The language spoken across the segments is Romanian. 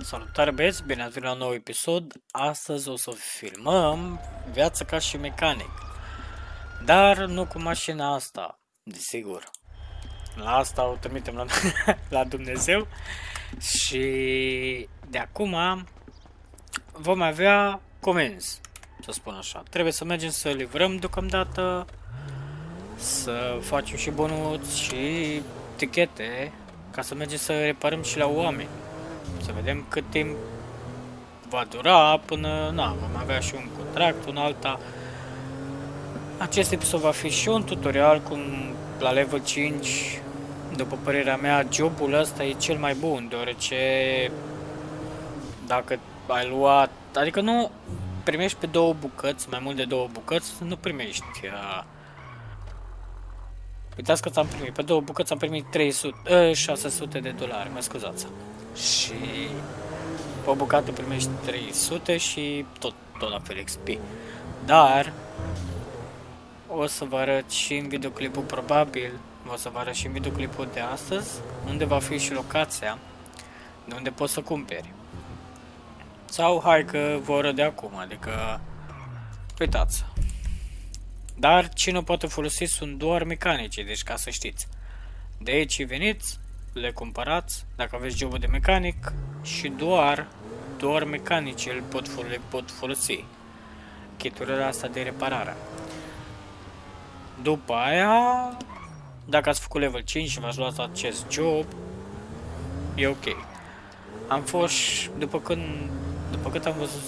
Salutare băieți, bine ați venit la un nou episod. Astăzi o să filmăm viața ca și mecanic. Dar nu cu mașina asta, desigur. La asta o trimitem la, la Dumnezeu. Și de acum vom avea comenzi, să spun așa. Trebuie să mergem să livrăm deocamdată, să facem și bonuți și tichete, ca să mergem să reparăm și la oameni. Să vedem cât timp va dura până, vom avea și un contract, un alta. Acest episod va fi și un tutorial cum la level 5, după părerea mea, jobul ăsta e cel mai bun, deoarece dacă ai luat, adică nu primești pe două bucăți, mai mult de două bucăți, nu primești. Uitați că ți-am primit, pe două bucăți am primit 600 de dolari, mă scuzați. Și pe o bucată primești 300 și tot la fel XP. Dar o să vă arăt și în videoclipul, probabil o să vă arăt și în videoclipul de astăzi, unde va fi și locația de unde poți să cumperi. Sau hai că vă arăt de acum, adică uitați. Dar cine o poate folosi sunt doar mecanicii, deci ca să știți. De aici veniți, le cumpărați, dacă aveți jobul de mecanic, și doar mecanicii le pot folosi kiturile astea de reparare. După aia, dacă ați făcut level 5 și v-ați luat acest job, e ok. Am fost, după cât am văzut,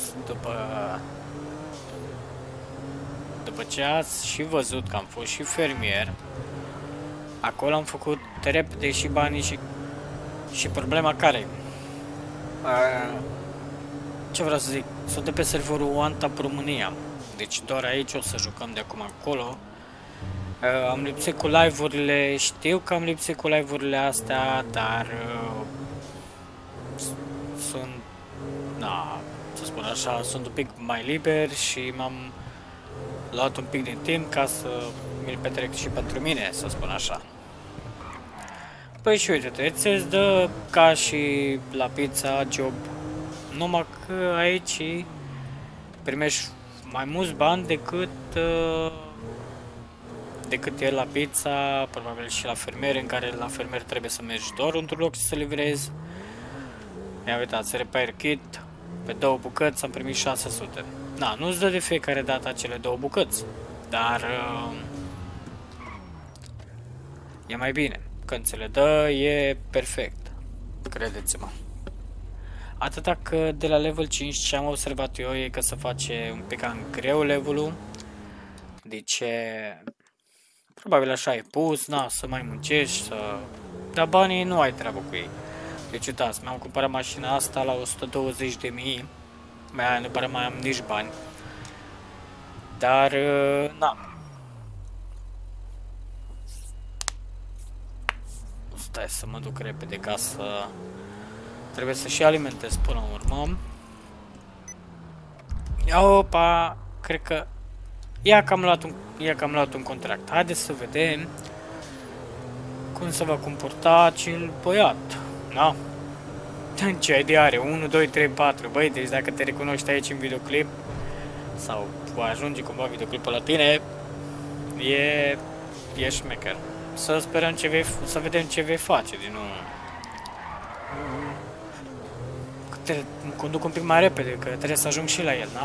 după ce ați și văzut că am fost și fermier, acolo am făcut repede și banii și problema care ce vreau să zic, sunt de pe serverul OneTap România, deci doar aici o să jucăm de acum încolo. Am lipsit cu live-urile, știu că am lipsit cu live-urile astea, dar sunt, să spun așa, sunt un pic mai liber și m-am luat un pic din timp ca să mi-l petrec și pentru mine, să spun așa. Păi și uite-te, ți-ți dă ca și la pizza job, numai că aici primești mai mulți bani decât e la pizza, probabil și la fermier, în care la fermier trebuie să mergi doar într-un loc să livrezi. Ia uitați, repair kit, pe două bucăți am primit 600. Nu-ți dă de fiecare dată acele două bucăți, dar e mai bine. Când ți le dă, e perfect, credeți-mă. Atâta că de la level 5 ce am observat eu e că se face un pic cam greu levelul. Deci, probabil așa e pus, să mai muncești, dar banii nu ai treabă cu ei. Deci uitați, mi-am cumpărat mașina asta la 120.000, nu pare mai am nici bani. Dar, stai să mă duc repede ca să... Trebuie să și alimentez până la urmă. Opa, cred că... Ia că am luat un contract. Haideți să vedem cum se va comporta acel băiat. Ce idee are? 1, 2, 3, 4. Băi, deci dacă te recunoști aici în videoclip sau va ajunge cumva videoclipul la tine, e șmecher. Să sperăm să vedem ce vei face din nou. Mă conduc un pic mai repede, că trebuie să ajung și la el,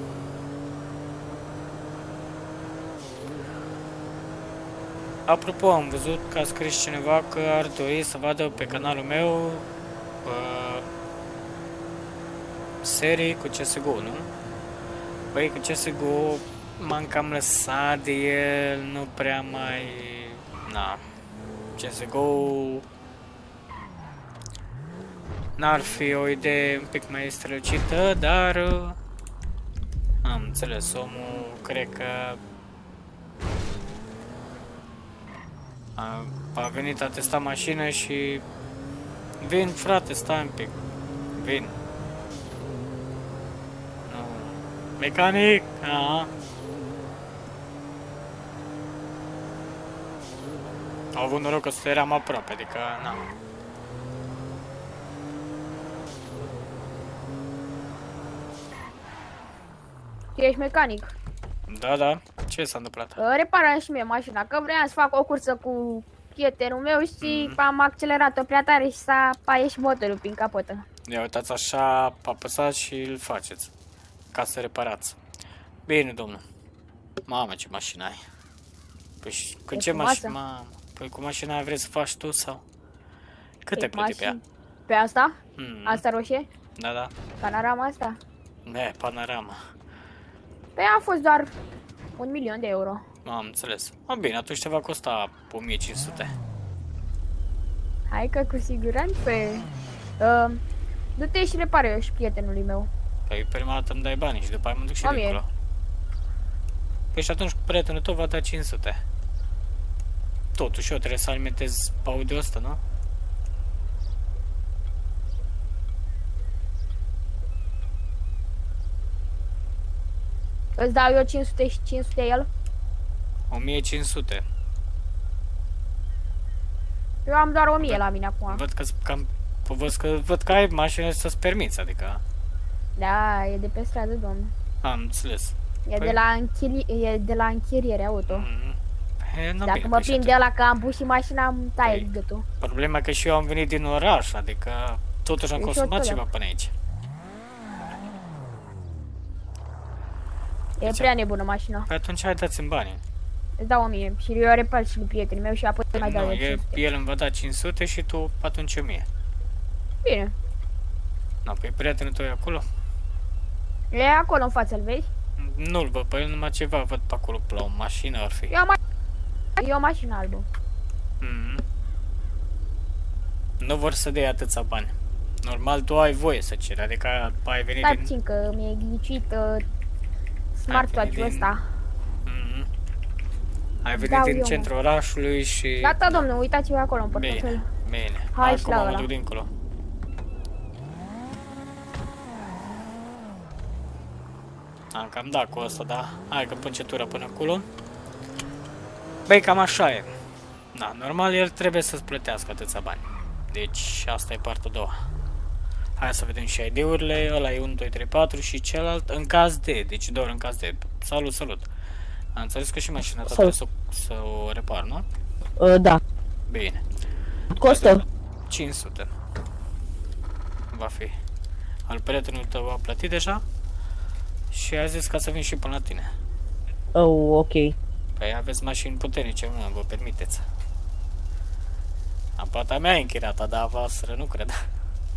Apropo, am văzut că a scris cineva că ar dori să vadă pe canalul meu serii cu CSGO, nu? Băi, cu CSGO m-am cam lăsat de el, nu prea mai... CSGO n-ar fi o idee un pic mai strălucită, dar am înțeles, omul cred că a venit, a testat mașină și vin, frate, stai un pic, vin. Mecanic, Au avut noroc că eram aproape, adică, Tu ești mecanic. Da, da. Ce s-a întâmplat? Repara și mie mașina, că vreau să fac o cursă cu prietenul meu și am accelerat-o prea tare și s-a ieșit motorul prin capotă. Ia uitați așa, apăsați și îl faceți. Ca să reparați. Bine, domnul. Mamă, ce mașină ai. Păi cu ce mașină? Mamă. Păi cu mașina aia vrei să faci tu sau? Cât te plăti pe ea? Pe asta? Asta roșie? Da, da. Panorama asta? Panorama. Păi a fost doar 1.000.000 de euro. Am înțeles. Bine, atunci te va costa 1.500. Hai că cu siguranță. Du-te și repare eu și prietenului meu. Păi prima dată îmi dai bani și după aia mă duc și dincolo. Păi și atunci prietenul tău va da 500. Totuși eu trebuie să alimentez audio ăsta, nu? Îți dau eu 500 și 500 el? 1500. Eu am doar 1000 la mine acum. Văd că ai mașină să-ți permiți, adică... Da, e de pe stradă, domnule. Am înțeles. E de la închiriere auto. Dacă mă prind de ăla că am pus și mașina, îmi taie gâtul. Problema e că și eu am venit din oraș, adică totuși am consumat ceva până aici. E prea nebună mașina. Păi atunci hai dați-mi bani. Îți dau 1000 și eu repar și lui prietenul meu și apoi mai dau 500. El îmi va da 500 și tu atunci 1000. Bine. No, păi prietenul tău e acolo? E acolo în față, îl vezi? Nu-l văd, păi numai ceva văd pe acolo, la o mașină ar fi. E o mașină albă. Nu vor să dea atâția bani. Normal tu ai voie să ceri, adică ai venit din... Stai că mi-e glicit smartwatch-ul ăsta. Ai venit din centrul orașului și... Gata, domnule, uitați-vă acolo în portofel. Bine. Hai și la ăla. Acum mă duc dincolo. Am cam dat cu ăsta, da? Hai că pun centura până acolo. Băi, cam așa e. Da, normal el trebuie să-ți plătească atâția bani. Deci asta e partea a doua. Hai să vedem și ID-urile. Ăla e 1, 2, 3, 4 și celălalt în caz de. Deci doar în caz de. Salut, salut. Am înțeles că și mașina ta trebuie să o repar, nu? Da. Bine. Costă? 500. Va fi. Al prietenul tău a plătit deja și a zis ca să vin și până la tine. Oh, ok. Păi aveți mașini puternice, mă, vă permiteți. Poate a mea e închiriată, dar a voastră nu cred.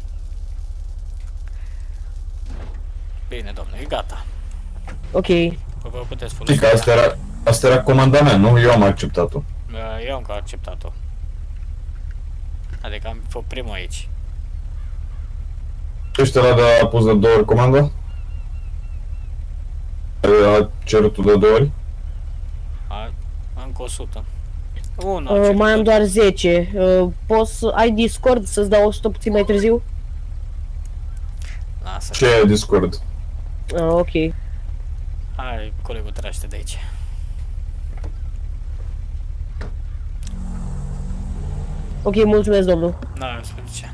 Bine, domnule, e gata. Ok. Vă puteți folosi. Că asta era comandament, nu? Eu am acceptat-o. Eu încă am acceptat-o. Adică am fost primul aici. Ești ăla de a pus de 2 ori comanda? A cerut-o de 2 ori? Încă 100. Mai am doar 10. Poți să ai Discord să-ți dau 100 puțin mai târziu? Lasă. Ce e Discord? Ok. Hai, colegul trăiește de aici. Ok, mulțumesc, domnul. Da, eu spun ce.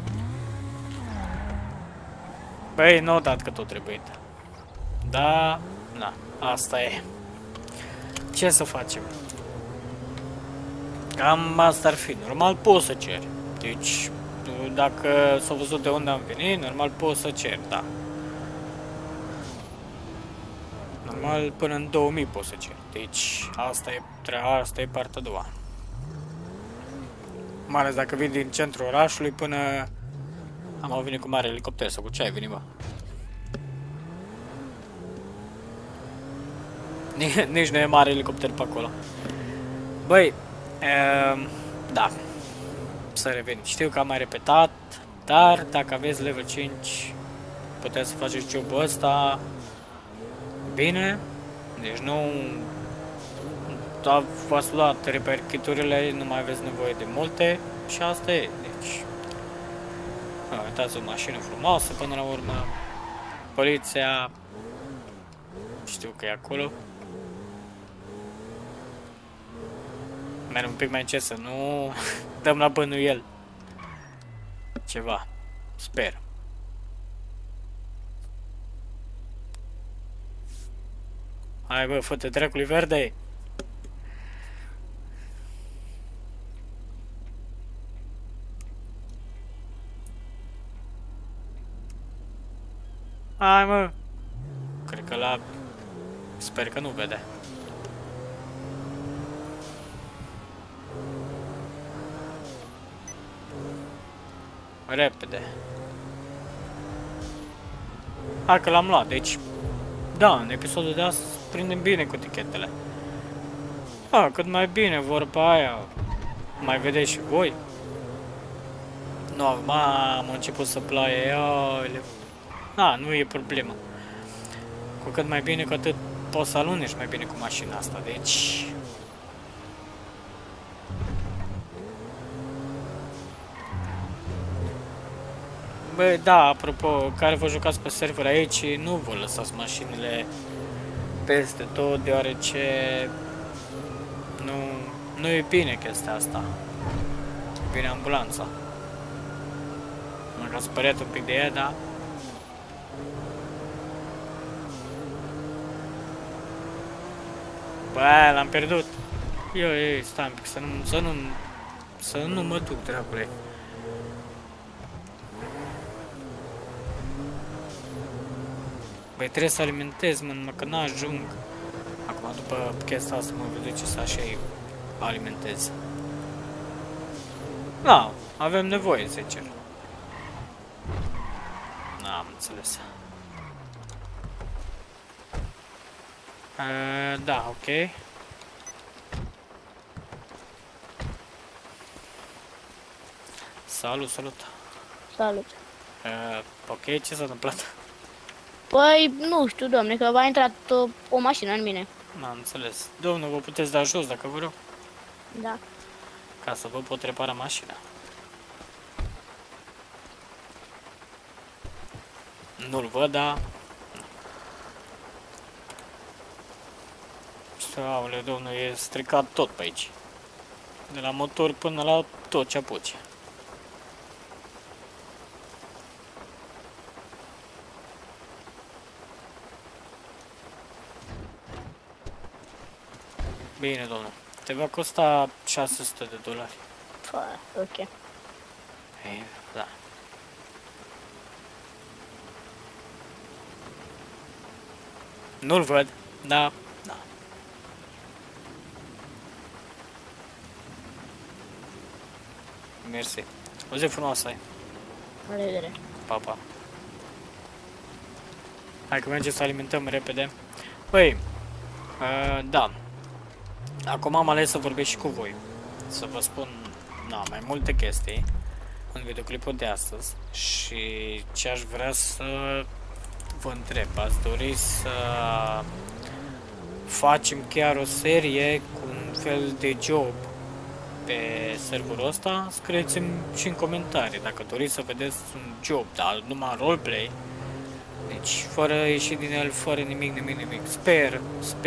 Băi, nu o dat că tot trebuie. Da, na, asta e. Ce să facem? Cam asta ar fi. Normal poți să ceri. Deci, dacă s-a văzut de unde am venit, normal poți să ceri, da. Normal până în 2000 poți să ceri. Deci, asta e partea a doua. Mai ales dacă vin din centrul orașului până... Am venit cu mare elicopter sau cu ce ai venit, bă? Nici nu e mare elicopter pe acolo. Băi, da. Să revenim. Știu că am mai repetat, dar dacă aveți level 5, puteți să faceți job-ul ăsta bine. Deci nu... V-ați luat repair kit-urile, nu mai aveți nevoie de multe și asta e. Deci... Uitați, o mașină frumoasă până la urmă. Poliția... Știu că e acolo. Merg un pic mai încet să nu dăm la bănuiel. Ceva. Sper. Hai bă, fă-te dracului verde! Hai mă! Cred că la... Sper că nu vede. Repede. Hai că l-am luat, deci... Da, în episodul de astăzi prindem bine cu tichetele. Cât mai bine, vorba aia. Mai vedeți și voi? Nu, am început să ploaie, nu e problemă. Cu cât mai bine, cu atât poți să alunești mai bine cu mașina asta, deci... Bă, da, apropo, care vă jucați pe server aici, nu vă lăsați mașinile peste tot, deoarece nu e bine chestia asta. Vine ambulanța. M-am speriat un pic de ea, dar... Bă, l-am pierdut. Ei, stai un pic, să nu mă duc, dracule. Băi, trebuie să alimentez, mă, că n-ajung. Acum, după chestia asta, mă voi duce să așa alimentez. Da, avem nevoie, sincer. N-am înțeles. Da, ok. Salut. Salut. Ok, ce s-a întâmplat? Păi, nu știu, domne, că v-a intrat o mașină în mine. N-am înțeles. Domnul, vă puteți da jos dacă vă rog? Da. Ca să vă pot repara mașina. Nu-l văd, dar... Aoleu, domnul, e stricat tot pe aici. De la motor până la tot ce apuce. Bine, domnul. Te va costa $600. Ok. Ei, da. Nu-l văd, da. Mersi. O zi frumoasă ai. La revedere. Pa. Hai că mergem să alimentăm repede. Băi, da. Acum am ales să vorbesc și cu voi. Să vă spun, mai multe chestii în videoclipul de astăzi. Și ce aș vrea să vă întreb. Ați dori să facem chiar o serie cu un fel de job pe serverul ăsta? Scrieți-mi și în comentarii dacă doriți să vedeți un job, dar numai roleplay. Deci fără ieși din el, fără nimic. Sper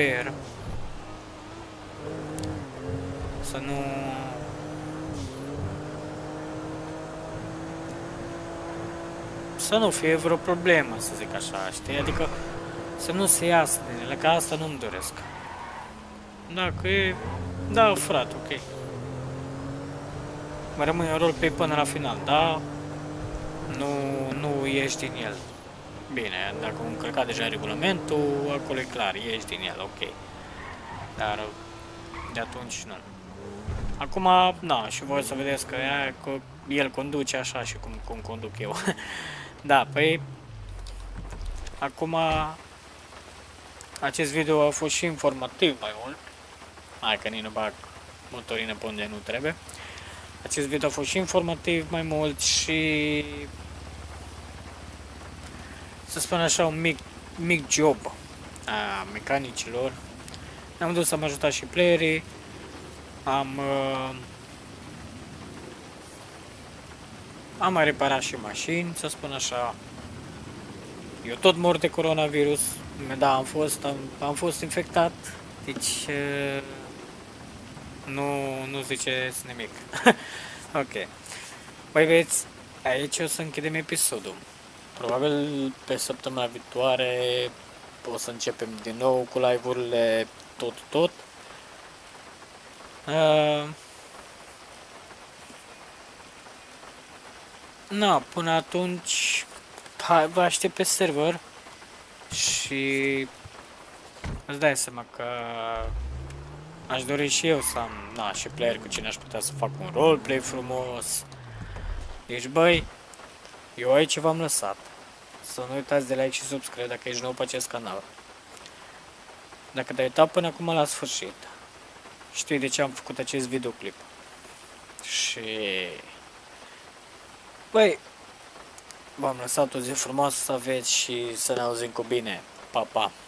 să nu fie vreo problemă, să zic așa, știi? Adică să nu se iasă din ele, că asta nu-mi doresc. Dacă e... Da, frate, ok. Mă rămâne în roleplay până la final, da? Nu ieși din el. Bine, dacă am încălcat deja regulamentul, acolo e clar, ieși din el, ok. Dar de atunci nu. Acum, și voi să vedeți că el conduce așa și cum conduc eu. Da, păi... Acum... Acest video a fost și informativ mai mult. Hai că nici nu bag motorină pe unde nu trebuie. Acest video a fost și informativ mai mult și... Să spun așa, un mic job a mecanicilor. Am dus să mă ajutat și playerii. Am mai reparat și mașini, să spun așa. Eu tot mor de coronavirus. Da, am fost infectat. Deci nu ziceți nimic. Ok. Băi, veți, aici o să închidem episodul. Probabil pe săptămâna viitoare o să începem din nou cu live-urile tot. Na, până atunci, hai, vă aștept pe server și îți dai seama că aș dori și eu să am, na, și player cu cine aș putea să fac un roleplay frumos. Deci, băi, eu aici v-am lăsat. Să nu uitați de like și subscribe dacă ești nou pe acest canal. Dacă te-ai uitat până acum la sfârșit, știi de ce am făcut acest videoclip. Și... băi, v-am lăsat o zi frumoasă să aveți și să ne auzim cu bine. Pa, pa!